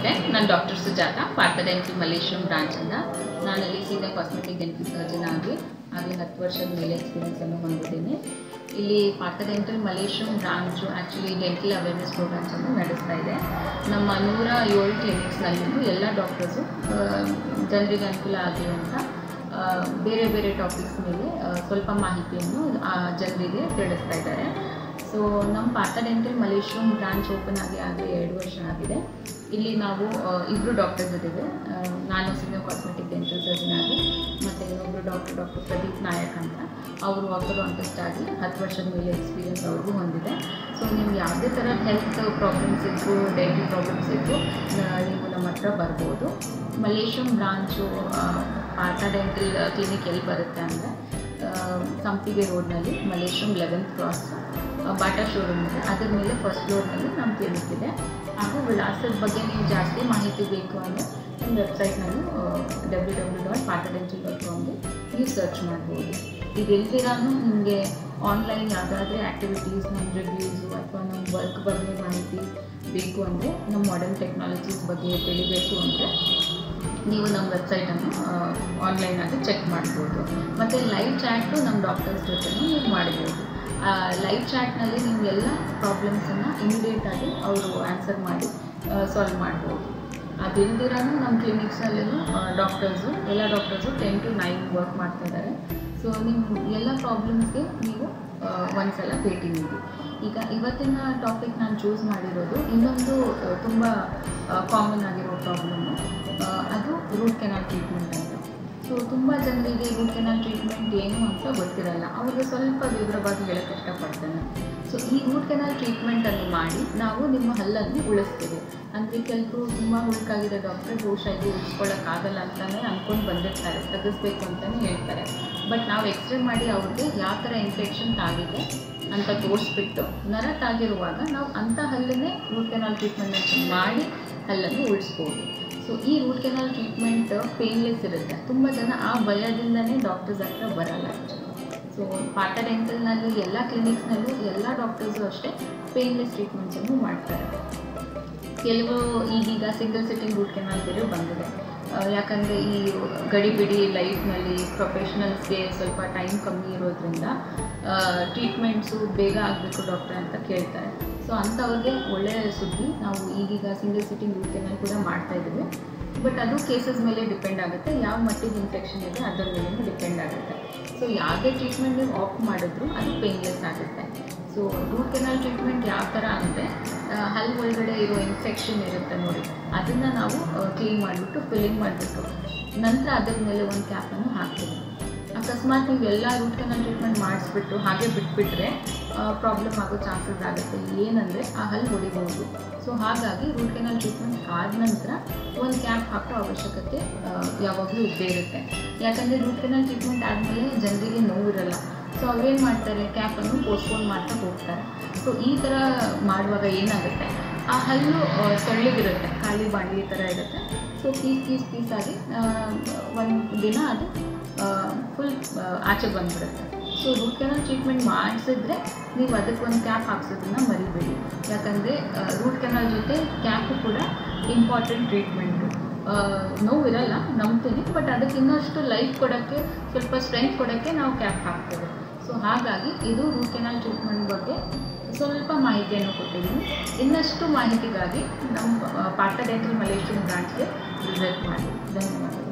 ನಮಸ್ತೆ, ನಾನು doctor Sujatha, Partha dental Malleshwaram ಬ್ರಾಂಚಿಂದ. ನಾನಲ್ಲಿ ಸೀನಿಯರ್ ಕಾಸ್ಮೆಟಿಕ್ ಡೆಂಟಲ್ ಸರ್ಜನ್ ಆಗಿ 10 ವರ್ಷದ ಮೇಲೆ ಎಕ್ಸ್ಪೀರಿಯನ್ಸನ್ನು ಹೊಂದಿದ್ದೇನೆ. ಇಲ್ಲಿ Partha dental Malleshwaram branch actually dental awareness ಪ್ರೋಗ್ರಾಮ್ಸನ್ನು ನಡೆಸ್ತಾ ಇದೆ. ನಮ್ಮ 107 ಕ್ಲಿನಿಕ್ಸ್ನಲ್ಲಿಯೂ ಎಲ್ಲ ಡಾಕ್ಟರ್ಸು ಜನರಿಗೆ ಅನುಕೂಲ ಆಗಿರುವಂಥ ಬೇರೆ ಬೇರೆ ಟಾಪಿಕ್ಸ್ ಮೇಲೆ ಸ್ವಲ್ಪ ಮಾಹಿತಿಯನ್ನು ಜನರಿಗೆ ತಿಳಿಸ್ತಾ ಇದ್ದಾರೆ. ಸೊ ನಮ್ಮ Partha dental Malleshwaram branch open ಆಗಿ 2 ವರ್ಷ ಆಗಿದೆ. ಇಲ್ಲಿ ನಾವು 2 ಡಾಕ್ಟರ್ಸ್ ಇದ್ದೇವೆ. ನಾನು ಸೀನಿಯರ್ ಕಾಸ್ಮೆಟಿಕ್ ಡೆಂಟಲ್ ಸರ್ಜನ್ ಆಗಿ, ಮತ್ತು ಇನ್ನೊಬ್ಬರು ಡಾಕ್ಟರ್ ಪ್ರದೀಪ್ ನಾಯಕ್ ಅಂತ, ಅವರು ಆರ್ಥೋಡಾಂಟಿಸ್ಟ್ ಆಗಿ 10 ವರ್ಷದ ಮೇಲೆ ಎಕ್ಸ್ಪೀರಿಯನ್ಸ್ ಅವ್ರಿಗೂ ಹೊಂದಿದೆ. ಸೊ ನಿಮ್ಗೆ ಯಾವುದೇ ಥರದ ಹೆಲ್ತ್ ಪ್ರಾಬ್ಲಮ್ಸ್ ಇದ್ದರೂ, ಡೆಂಟಲ್ ಪ್ರಾಬ್ಲಮ್ಸ್ ಇದ್ದರೂ ನೀವು ನಮ್ಮ ಹತ್ರ ಬರ್ಬೋದು. Malleshwaram branch Partha dental clinic ಎಲ್ಲಿ ಬರುತ್ತೆ ಅಂದರೆ ಸಂಪಿಗೆ ರೋಡ್ನಲ್ಲಿ Malleshwaram 11th cross Bata showroom ಇದೆ. ಅದರ ಮೇಲೆ ಫಸ್ಟ್ ಫ್ಲೋರ್ನಲ್ಲಿ ನಮ್ಮ ಕ್ಲಿನಿಕ್ ಇದೆ. ಹಾಗೂ ವಿಳಾಸದ ಬಗ್ಗೆ ನೀವು ಜಾಸ್ತಿ ಮಾಹಿತಿ ಬೇಕು ಅಂದರೆ ನಮ್ಮ ವೆಬ್ಸೈಟ್ನಲ್ಲಿ www.parthadental.comಗೆ ನೀವು ಸರ್ಚ್ ಮಾಡ್ಬೋದು. ಇದೆಲ್ದಿರಾನು ನಿಮಗೆ ಆನ್ಲೈನ್ ಯಾವುದಾದ್ರೂ ಆ್ಯಕ್ಟಿವಿಟೀಸ್, ನಮ್ಮ ರಿವ್ಯೂಸು ಅಥವಾ ನಮ್ಮ ವರ್ಕ್ ಬಗ್ಗೆ ಮಾಹಿತಿ ಬೇಕು ಅಂದರೆ, ನಮ್ಮ ಮಾಡರ್ನ್ ಟೆಕ್ನಾಲಜೀಸ್ ಬಗ್ಗೆ ತಿಳಿಬೇಕು ಅಂದರೆ ನೀವು ನಮ್ಮ ವೆಬ್ಸೈಟನ್ನು ಆನ್ಲೈನಾಗಿ ಚೆಕ್ ಮಾಡ್ಬೋದು. ಮತ್ತು ಲೈವ್ ಚಾಟು ನಮ್ಮ ಡಾಕ್ಟರ್ಸ್ ಜೊತೆ ನೀವು ಮಾಡ್ಬೋದು. ಲೈವ್ ಚಾಟ್ನಲ್ಲಿ ನಿಮಗೆಲ್ಲ ಪ್ರಾಬ್ಲಮ್ಸನ್ನು ಇಮಿಡಿಯೇಟಾಗಿ ಅವರು ಆನ್ಸರ್ ಮಾಡಿ ಸಾಲ್ವ್ ಮಾಡ್ಬೋದು. ಅದಿಲ್ದಿರಾನು ನಮ್ಮ ಕ್ಲಿನಿಕ್ಸಲ್ಲೂ ಎಲ್ಲ ಡಾಕ್ಟರ್ಸು 10 to 9 ವರ್ಕ್ ಮಾಡ್ತಾಯಿದ್ದಾರೆ. ಸೊ ನಿಮ್ಮ ಎಲ್ಲ ಪ್ರಾಬ್ಲಮ್ಸ್ಗೆ ನೀವು ಒಂದ್ಸಲ ಭೇಟಿ ನೀಡಿ. ಈಗ ಇವತ್ತಿನ ಟಾಪಿಕ್ ನಾನು ಚೂಸ್ ಮಾಡಿರೋದು ಇನ್ನೊಂದು ತುಂಬ ಕಾಮನ್ ಆಗಿರೋ ಪ್ರಾಬ್ಲಮ್ಮು, ಅದು ರೂಟ್ ಕೆನಾಲ್ ಟ್ರೀಟ್ಮೆಂಟ್ ಅಂತ. ಸೊ ತುಂಬ ಜನರಿಗೆ ರೂಟ್ ಕೆನಾಲ್ ಟ್ರೀಟ್ಮೆಂಟ್ ಏನು ಅಂತ ಗೊತ್ತಿರಲ್ಲ. ಅವ್ರಿಗೆ ಸ್ವಲ್ಪ ವಿವರವಾಗಿ ಹೇಳೋಕ್ಕೆ ಇಷ್ಟಪಡ್ತೇನೆ. ಸೊ ಈ ರೂಟ್ ಕೆನಾಲ್ ಟ್ರೀಟ್ಮೆಂಟನ್ನು ಮಾಡಿ ನಾವು ನಿಮ್ಮ ಹಲ್ಲನ್ನು ಉಳಿಸ್ತೀವಿ. ಅಂದರೆ ಕೆಲವರು ತುಂಬ ಹುಡುಕಾಗಿದೆ ಡಾಕ್ಟರ್, ಬಹುಶಃ ಇದು ಉಳಿಸ್ಕೊಳ್ಳೋಕ್ಕಾಗಲ್ಲ ಅಂತಲೇ ಅಂದ್ಕೊಂಡು ಬಂದಿರ್ತಾರೆ, ತೆಗೆಸ್ಬೇಕು ಅಂತಲೇ ಹೇಳ್ತಾರೆ. ಬಟ್ ನಾವು ಎಕ್ಸ್ರೇ ಮಾಡಿ ಅವ್ರಿಗೆ ಯಾವ ಥರ ಇನ್ಫೆಕ್ಷನ್ ಆಗಿದೆ ಅಂತ ತೋರಿಸ್ಬಿಟ್ಟು, ನರ ತಾಗಿರುವಾಗ ನಾವು ಅಂಥ ಹಲ್ಲನ್ನೇ ರೂಟ್ ಕೆನಾಲ್ ಟ್ರೀಟ್ಮೆಂಟ್ ಮಾಡಿ ಹಲ್ಲನ್ನು ಉಳಿಸ್ಬೋದು. ಸೊ ಈ ರೂಟ್ ಕೆನಾಲ್ ಟ್ರೀಟ್ಮೆಂಟ್ ಪೇನ್ಲೆಸ್ ಇರುತ್ತೆ. ತುಂಬ ಜನ ಆ ಭಯದಿಂದನೇ ಡಾಕ್ಟರ್ಸ್ ಹತ್ರ ಬರಲ್ಲ. ಸೊ ಪಾರ್ಥ ಡೆಂಟಲ್ನಲ್ಲಿ ಎಲ್ಲ ಕ್ಲಿನಿಕ್ಸ್ನಲ್ಲೂ ಎಲ್ಲ ಡಾಕ್ಟರ್ಸು ಅಷ್ಟೇ ಪೇನ್ಲೆಸ್ ಟ್ರೀಟ್ಮೆಂಟ್ಸನ್ನು ಮಾಡ್ತಾರೆ. ಕೆಲವು ಈಗೀಗ ಸಿಂಗಲ್ ಸಿಟ್ಟಿಂಗ್ ರೂಟ್ ಕೆನಾಲ್ ಬೇರೆ ಬಂದಿದೆ. ಯಾಕಂದರೆ ಈ ಗಡಿಬಿಡಿ ಲೈಫ್ನಲ್ಲಿ ಪ್ರೊಫೆಷನಲ್ಸ್ಗೆ ಸ್ವಲ್ಪ ಟೈಮ್ ಕಮ್ಮಿ ಇರೋದ್ರಿಂದ ಟ್ರೀಟ್ಮೆಂಟ್ಸು ಬೇಗ ಆಗಬೇಕು ಡಾಕ್ಟರ್ ಅಂತ ಕೇಳ್ತಾರೆ. ಸೊ ಅಂಥವ್ರಿಗೆ ಒಳ್ಳೆಯ ಸುದ್ದಿ, ನಾವು ಈಗೀಗ ಸಿಂಗಲ್ ಸಿಟ್ಟಿಂಗ್ ರೂಟ್ ಕೆನಾಲ್ ಕೂಡ ಮಾಡ್ತಾಯಿದ್ದೀವಿ. ಬಟ್ ಅದು ಕೇಸಸ್ ಮೇಲೆ ಡಿಪೆಂಡ್ ಆಗುತ್ತೆ, ಯಾವ ಮಟ್ಟಿಗೆ ಇನ್ಫೆಕ್ಷನ್ ಇದೆ ಅದರ ಮೇಲೂ ಡಿಪೆಂಡ್ ಆಗುತ್ತೆ. ಸೊ ಯಾವುದೇ ಟ್ರೀಟ್ಮೆಂಟ್ ನೀವು ಆಪ್ಟ್ ಮಾಡಿದ್ರು ಅದು ಪೇನ್ಲೆಸ್ ಆಗುತ್ತೆ. ಸೊ ರೂಟ್ ಕೆನಾಲ್ ಟ್ರೀಟ್ಮೆಂಟ್ ಯಾವ ಥರ ಅಂದರೆ, ಹಲ್ಲು ಒಳಗಡೆ ಇರೋ ಇನ್ಫೆಕ್ಷನ್ ಇರುತ್ತೆ ನೋಡಿ, ಅದನ್ನು ನಾವು ಕ್ಲೀನ್ ಮಾಡಿಬಿಟ್ಟು ಫಿಲ್ಲಿಂಗ್ ಮಾಡಿಬಿಟ್ಟು ನಂತರ ಅದರ ಮೇಲೆ ಒಂದು ಕ್ಯಾಪನ್ನು ಹಾಕ್ತೀವಿ. ಅಕಸ್ಮಾತ್ ನೀವು ಎಲ್ಲ ರೂಟ್ ಕೆನಾಲ್ ಟ್ರೀಟ್ಮೆಂಟ್ ಮಾಡಿಸ್ಬಿಟ್ಟು ಹಾಗೆ ಬಿಟ್ಬಿಟ್ರೆ ಪ್ರಾಬ್ಲಮ್ ಆಗೋ ಚಾನ್ಸಸ್ ಆಗುತ್ತೆ. ಏನಂದರೆ ಆ ಹಲ್ಲು ಹೊಡಿಬೋದು. ಸೊ ಹಾಗಾಗಿ ರೂಟ್ ಕೆನಾಲ್ ಟ್ರೀಟ್ಮೆಂಟ್ ಆದ ನಂತರ ಒಂದು ಕ್ಯಾಪ್ ಹಾಕೋ ಅವಶ್ಯಕತೆ ಯಾವಾಗಲೂ ಇದ್ದೇ ಇರುತ್ತೆ. ಯಾಕಂದರೆ ರೂಟ್ ಕೆನಾಲ್ ಟ್ರೀಟ್ಮೆಂಟ್ ಆದಮೇಲೆ ಜನರಿಗೆ ನೋವಿರಲ್ಲ. ಸೊ ಅವ್ರೇನು ಮಾಡ್ತಾರೆ, ಕ್ಯಾಪನ್ನು ಪೋಸ್ಟ್ಪೋನ್ ಮಾಡ್ತಾ ಹೋಗ್ತಾರೆ. ಸೊ ಈ ಥರ ಮಾಡುವಾಗ ಏನಾಗುತ್ತೆ, ಆ ಹಲ್ಲು ಸೊಳ್ಳಿಗಿರುತ್ತೆ, ಖಾಲಿ ಬಾಂಡ್ಲಿ ಥರ ಇರುತ್ತೆ. ಸೊ ಪೀಸಾಗಿ ಒಂದು ದಿನ ಅದು ಫುಲ್ ಆಚೆ ಬಂದುಬಿಡುತ್ತೆ. ಸೊ ರೂಟ್ ಕೆನಾಲ್ ಟ್ರೀಟ್ಮೆಂಟ್ ಮಾಡಿಸಿದ್ರೆ ನೀವು ಅದಕ್ಕೆ ಒಂದು ಕ್ಯಾಪ್ ಹಾಕ್ಸೋದನ್ನು ಮರಿಬೇಡಿ. ಯಾಕಂದರೆ ರೂಟ್ ಕೆನಾಲ್ ಜೊತೆ ಕ್ಯಾಪು ಕೂಡ ಇಂಪಾರ್ಟೆಂಟ್ ಟ್ರೀಟ್ಮೆಂಟು. ನೋವಿರಲ್ಲ ನಂಬ್ತೀನಿ, ಬಟ್ ಅದಕ್ಕೆ ಇನ್ನಷ್ಟು ಲೈಫ್ ಕೊಡೋಕ್ಕೆ, ಸ್ವಲ್ಪ ಸ್ಟ್ರೆಂತ್ ಕೊಡೋಕ್ಕೆ ನಾವು ಕ್ಯಾಪ್ ಹಾಕ್ತೇವೆ. ಸೊ ಹಾಗಾಗಿ ಇದು ರೂಟ್ ಕೆನಾಲ್ ಟ್ರೀಟ್ಮೆಂಟ್ ಬಗ್ಗೆ ಸ್ವಲ್ಪ ಮಾಹಿತಿಯನ್ನು ಕೊಟ್ಟಿದ್ದೀನಿ. ಇನ್ನಷ್ಟು ಮಾಹಿತಿಗಾಗಿ ನಮ್ಮ ಪಾರ್ಥ ಡೆಂಟಲ್ ಮಲೇಶ್ವರಂ ಬ್ರಾಂಚ್ಗೆ ವಿಸಿಟ್ ಮಾಡಿ. ಧನ್ಯವಾದಗಳು.